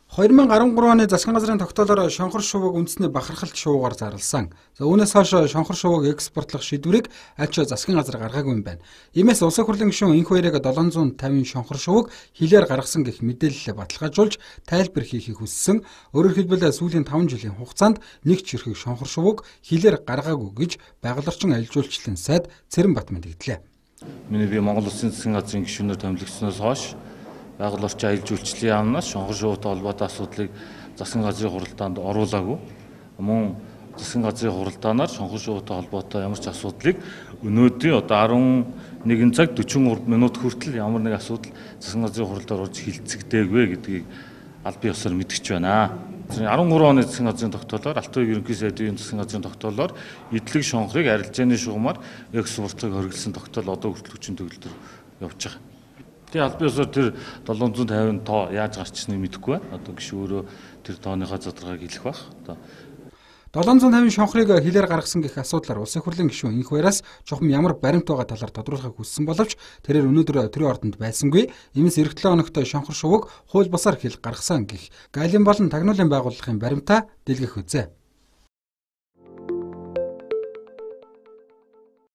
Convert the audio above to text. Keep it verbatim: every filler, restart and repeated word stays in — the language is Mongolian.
хоёр мянга арван гурван оны засгийн газрын тогтоолоор шонхор шувууг үндэсний бахархалт шувуугаар зарласан. За үүнээс хойш шонхор шувууг экспортлох шийдвэрийг аль ч засгийн газар гаргаагүй юм байна. Иймээс улсын хурлын гишүүн энх хоёрыг долоон зуун тавин шонхор шувууг хилээр гаргасан гэх мэдээлэл баталгаажуулж тайлбар хийхийг хүссэн. Өөрөөр хэлбэл сүүлийн таван жилийн хугацаанд нэг ч хэрхэг шонхор шувууг хилээр гаргаагүй гэж байгаль орчин аялал жуулчлалын сайд Цэрэн Бат мэдгдлээ. Миний би Монгол Улсын засгийн газрын гишүүнээр томилогдсноос хойш байгаль орчин аялал жуулчлалын яамнаас шонхор шувуутай холбоотой асуудлыг засгийн газрын хуралдаанд оруулаагүй. Мөн засгийн газрын хуралдаанаар шонхор шувуутай холбоотой ямар ч асуудлыг өнөөдрийн одоо арван нэгэн цаг дөрвөн гурав минут хүртэл ямар нэг асуудал засгийн газрын хуралдаар орж хилцэгдээгүй гэдгийг аль бие усаар мэдгэж байна. арван гурван оны засгийн газрын тогтоолоор Алт Хувийн ерөнхий сайдын засгийн газрын тогтоолоор идэлэг шонхорыг арилжааны шугамар экспортлохыг хориглосон тогтоол одоо хүртэл хүчин төгөлдөр явж байгаа. Тэгээ аль бие усаар тэр долоон зуун тавин тоо яаж гарчсныг мэдэхгүй байна. Одоо гişүү өөрөө тэр тооныхоо задаргааг хэлэх бах. Одоо долоон зуун тавин шонхорыг хилээр гаргасан гэх асуудлаар улсын хурлын гишүүн энх хоёроос чухам ямар баримт байгаа талаар тодруулахыг хүссэн боловч тэрээр өнөөдөр төрийн ордонд байсангүй. Иймээс эх долоо хоногт шонхор шувууг хууль бусаар хил гаргасан гэх Галин болон тагнуулын байгууллагын баримтаа дэлгэх үзье.